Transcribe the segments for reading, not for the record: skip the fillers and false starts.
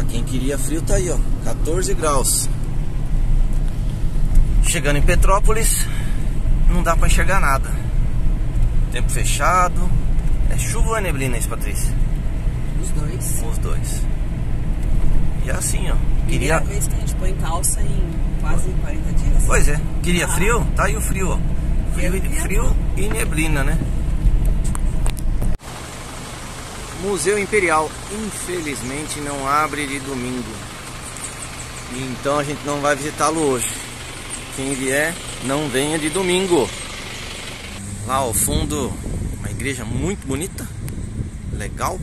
Pra quem queria frio, tá aí, ó, 14 graus. Chegando em Petrópolis, não dá pra enxergar nada. Tempo fechado. É chuva ou é neblina isso, Patrícia? Os dois. Os dois. E assim, ó. Primeira vez que a gente põe calça em quase 40 dias. Pois é. Queria frio? Tá aí o frio, ó. Frio e neblina, né? Museu Imperial, infelizmente não abre de domingo. Então a gente não vai visitá-lo hoje. Quem vier, não venha de domingo. Lá ao fundo, uma igreja muito bonita, legal.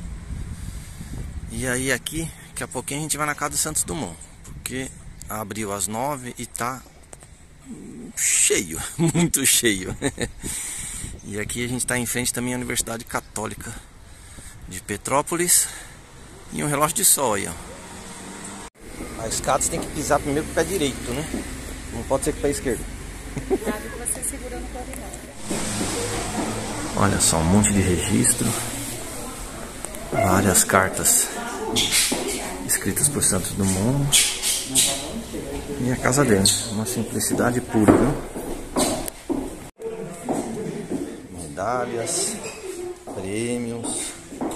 E aí aqui, daqui a pouquinho a gente vai na casa do Santos Dumont, porque abriu às 9 e tá cheio, muito cheio. E aqui a gente está em frente também à Universidade Católica de Petrópolis. E um relógio de sol aí, ó. A escada você tem que pisar primeiro com o pé direito, né? Não pode ser com o pé esquerdo. Nada que você segura no corredor. Olha só, um monte de registro. Várias cartas escritas por Santos Dumont. E a casa dele, uma simplicidade pura, viu? Medalhas, prêmios.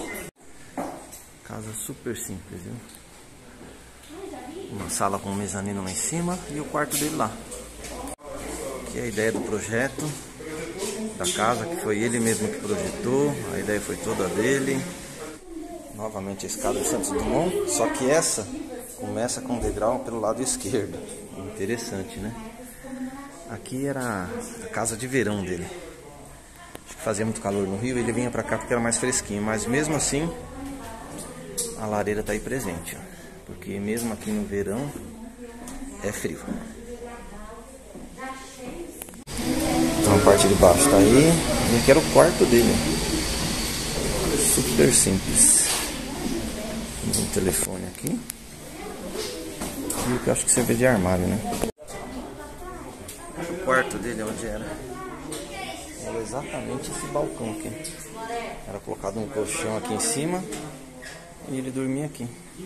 Casa super simples, viu? Uma sala com um mezanino lá em cima e o quarto dele lá. Aqui é a ideia do projeto da casa, que foi ele mesmo que projetou. A ideia foi toda dele. Novamente a escada de Santos Dumont, só que essa começa com o degrau pelo lado esquerdo. Interessante, né? Aqui era a casa de verão dele. Acho que fazia muito calor no Rio, ele vinha pra cá porque era mais fresquinho. Mas mesmo assim, a lareira tá aí presente, ó. Porque mesmo aqui no verão, é frio. Então a parte de baixo tá aí. E aqui era o quarto dele. Super simples. Temos um telefone aqui. E o que eu acho que serve de armário, né? O quarto dele onde era exatamente esse balcão aqui. Era colocado um colchão aqui em cima e ele dormia aqui.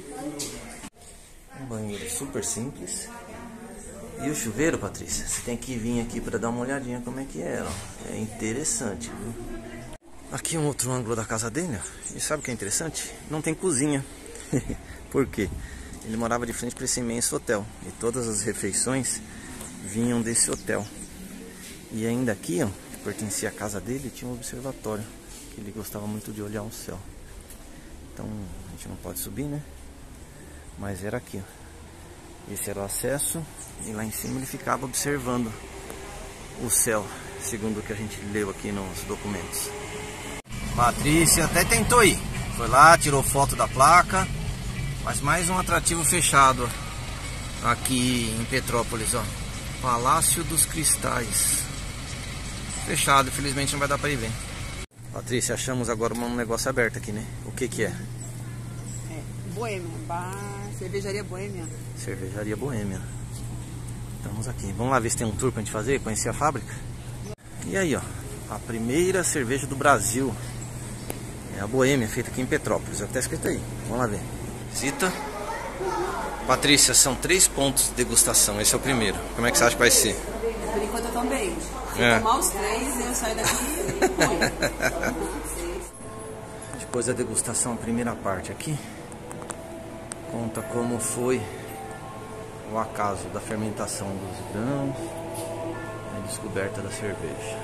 Um banheiro super simples. E o chuveiro, Patrícia, você tem que vir aqui para dar uma olhadinha como é que é, ó. É interessante, viu? Aqui um outro ângulo da casa dele, ó. E sabe o que é interessante? Não tem cozinha. Por quê? Ele morava de frente para esse imenso hotel. E todas as refeições vinham desse hotel. E ainda aqui, ó, que pertencia à casa dele, tinha um observatório. Que ele gostava muito de olhar o céu. Então a gente não pode subir, né? Mas era aqui, ó. Esse era o acesso. E lá em cima ele ficava observando o céu, segundo o que a gente leu aqui nos documentos. Patrícia até tentou ir. Foi lá, tirou foto da placa. Mas mais um atrativo fechado aqui em Petrópolis, ó. Palácio dos Cristais. Fechado, infelizmente não vai dar para ir ver. Patrícia, achamos agora um negócio aberto aqui, né? O que que é? É, Boêmia, Cervejaria Boêmia. Cervejaria Boêmia. Estamos aqui. Vamos lá ver se tem um tour pra gente fazer, conhecer a fábrica. E aí, ó, a primeira cerveja do Brasil. É a Boêmia, feita aqui em Petrópolis. É o que tá escrito aí. Vamos lá ver. Visita. Patrícia, são 3 pontos de degustação. Esse é o primeiro. Como é que você acha que vai ser? Por enquanto eu também. Se tomar os 3, eu saio daqui e ponho. Depois da degustação, a primeira parte aqui conta como foi o acaso da fermentação dos grãos e a descoberta da cerveja.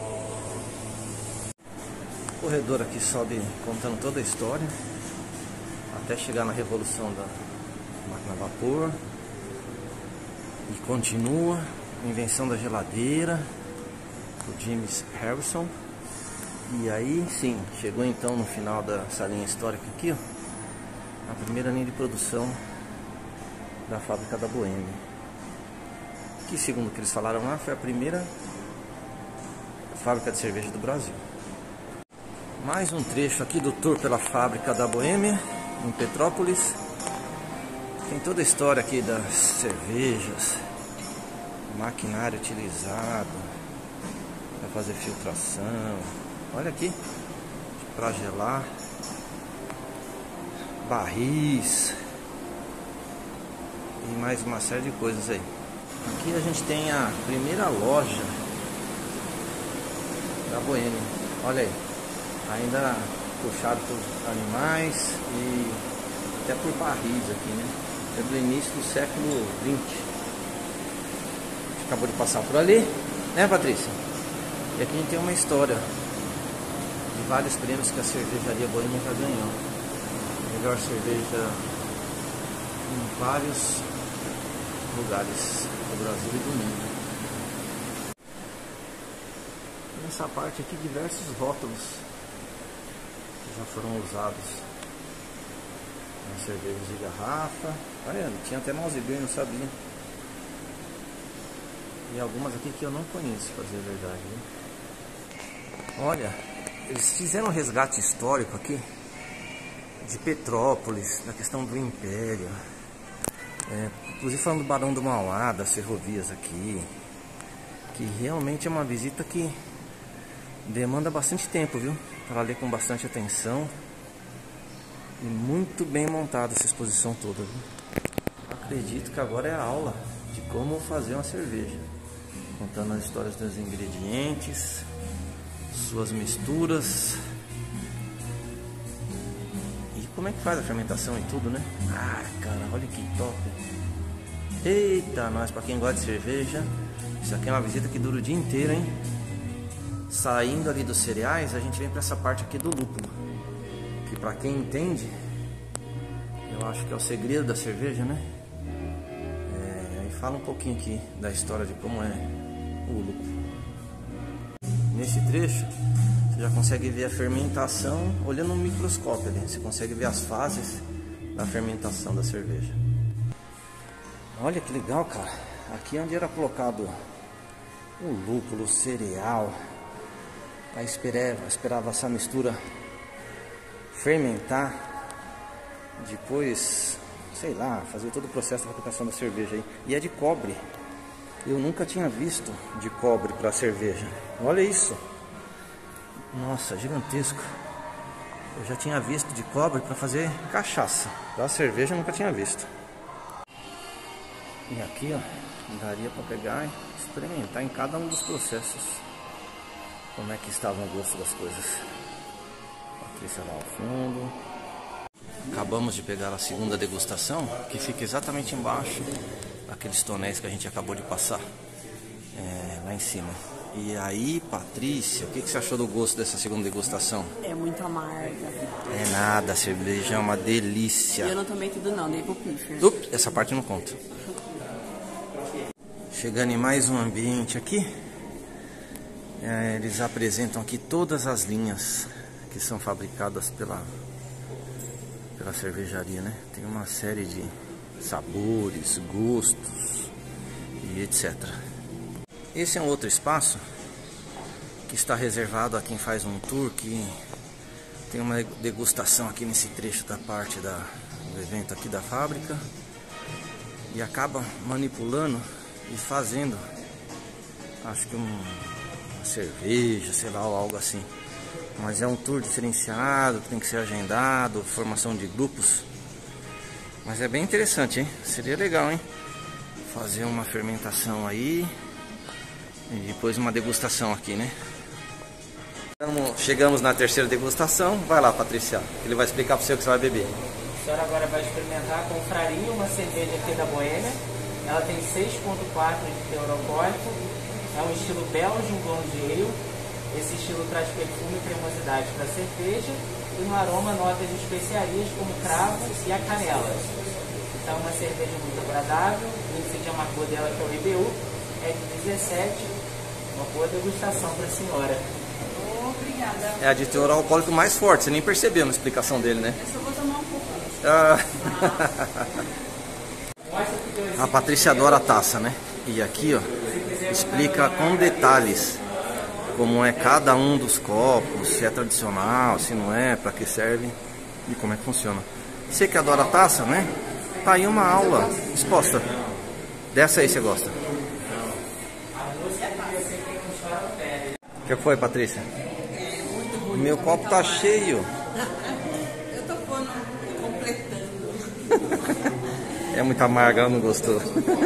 O corredor aqui sobe contando toda a história até chegar na revolução da máquina a vapor e continua a invenção da geladeira do James Harrison. E aí sim, chegou então no final dessa linha histórica aqui, ó, a primeira linha de produção da fábrica da Boêmia, que segundo o que eles falaram lá, foi a primeira fábrica de cerveja do Brasil. Mais um trecho aqui do tour pela fábrica da Boêmia em Petrópolis. Tem toda a história aqui das cervejas, maquinário utilizado para fazer filtração. Olha aqui, para gelar, barris, e mais uma série de coisas aí. Aqui a gente tem a primeira loja da Boêmia. Olha aí, ainda puxado por animais e até por barris aqui, né? É do início do século XX. A gente acabou de passar por ali, né, Patrícia? E aqui a gente tem uma história de vários prêmios que a cervejaria Boêmia já ganhou. Melhor cerveja em vários lugares do Brasil e do mundo. Nessa parte aqui, diversos rótulos que já foram usados nas cervejas de garrafa. Olha, tinha até mouse beer, não sabia. E algumas aqui que eu não conheço, pra dizer a verdade, né? Olha, eles fizeram um resgate histórico aqui de Petrópolis, da questão do Império. Inclusive falando do Barão do Mauá, das ferrovias aqui, que realmente é uma visita que demanda bastante tempo, viu? Para ler com bastante atenção. E muito bem montada essa exposição toda, viu? Acredito que agora é a aula de como fazer uma cerveja, contando as histórias dos ingredientes, suas misturas e como é que faz a fermentação e tudo, né? Ah, cara, olha que top! Eita, nós, pra quem gosta de cerveja, isso aqui é uma visita que dura o dia inteiro, hein? Saindo ali dos cereais, a gente vem pra essa parte aqui do lúpulo, que pra quem entende, eu acho que é o segredo da cerveja, né? E fala um pouquinho aqui da história de como é o lúpulo. Nesse trecho, você já consegue ver a fermentação olhando no microscópio ali. Você consegue ver as fases da fermentação da cerveja. Olha que legal, cara. Aqui é onde era colocado o lúpulo, o cereal. Aí esperava essa mistura fermentar. Depois, sei lá, fazer todo o processo de fabricação da cerveja aí. E é de cobre. Eu nunca tinha visto de cobre para cerveja. Olha isso. Nossa, gigantesco. Eu já tinha visto de cobre para fazer cachaça. Para cerveja eu nunca tinha visto. E aqui, ó, daria para pegar e experimentar em cada um dos processos como é que estava o gosto das coisas. Patrícia lá ao fundo. Acabamos de pegar a segunda degustação, que fica exatamente embaixo daqueles tonéis que a gente acabou de passar, lá em cima. E aí, Patrícia, o que você achou do gosto dessa segunda degustação? É muito amarga. É nada, a cerveja é uma delícia. Eu não tomei tudo não, dei pro piffer. Essa parte eu não conto. Chegando em mais um ambiente aqui, eles apresentam aqui todas as linhas que são fabricadas pela cervejaria, né? Tem uma série de sabores, gostos e etc. Esse é um outro espaço que está reservado a quem faz um tour, que tem uma degustação aqui nesse trecho da parte do evento aqui da fábrica e acaba manipulando e fazendo, acho que uma cerveja, sei lá, ou algo assim. Mas é um tour diferenciado, tem que ser agendado, formação de grupos. Mas é bem interessante, hein? Seria legal, hein? Fazer uma fermentação aí e depois uma degustação aqui, né? Chegamos na terceira degustação. Vai lá, Patrícia, ele vai explicar para você o que você vai beber. A senhora agora vai experimentar com Frarinho, uma cerveja aqui da Boêmia. Ela tem 6,4 de teor alcoólico. É um estilo Belgian Blonde Ale. Esse estilo traz perfume e cremosidade para a cerveja e no aroma notas de especiarias como cravo e a canela. Então é uma cerveja muito agradável, o índice de amargor dela, que é o IBU, é de 17, uma boa degustação para a senhora. Obrigada. É a de teor alcoólico mais forte, você nem percebeu na explicação dele, né? Eu só vou tomar um pouco. A Patrícia adora a taça, né? E aqui, ó, explica com detalhes como é cada um dos copos, se é tradicional, se não é, para que serve e como é que funciona. Você que adora a taça, né? Tá aí uma aula exposta. Dessa aí você gosta. O que foi, Patrícia? Meu copo tá cheio. Eu tô completando. É muito amarga, ela não gostou.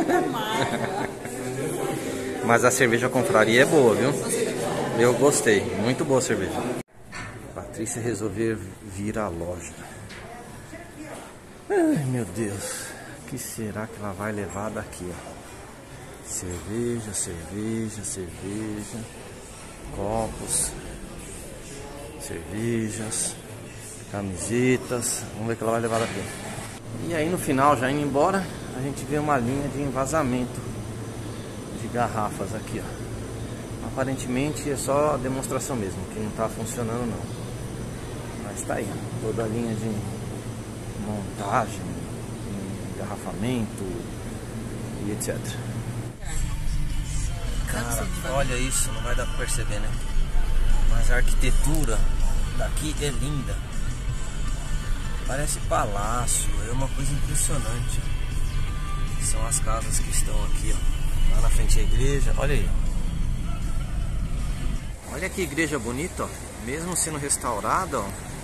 Mas a cerveja Confraria é boa, viu? Eu gostei, muito boa a cerveja. Patrícia resolveu vir à loja. Ai, meu Deus, o que será que ela vai levar daqui, ó? Cerveja, cerveja, cerveja, copos, cervejas, camisetas. Vamos ver o que ela vai levar daqui. E aí no final, já indo embora, a gente vê uma linha de envasamento de garrafas aqui, ó. Aparentemente é só demonstração mesmo, que não tá funcionando não. Mas tá aí, ó, toda a linha de montagem, engarrafamento e etc. Cara, olha isso, não vai dar pra perceber, né? Mas a arquitetura daqui é linda. Parece palácio, é uma coisa impressionante. São as casas que estão aqui, ó. Lá na frente da igreja, olha aí. Olha que igreja bonita, ó. Mesmo sendo restaurada, ó.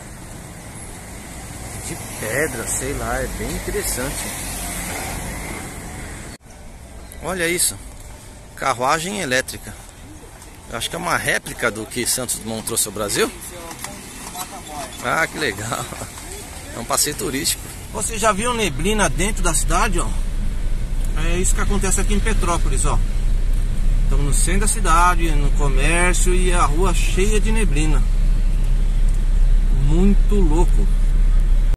De pedra, sei lá, é bem interessante. Olha isso. Carruagem elétrica. Eu acho que é uma réplica do que Santos Dumont trouxe ao Brasil. Ah, que legal. É um passeio turístico. Você já viu neblina dentro da cidade, ó? É isso que acontece aqui em Petrópolis, ó. Estamos no centro da cidade, no comércio, e a rua cheia de neblina. Muito louco.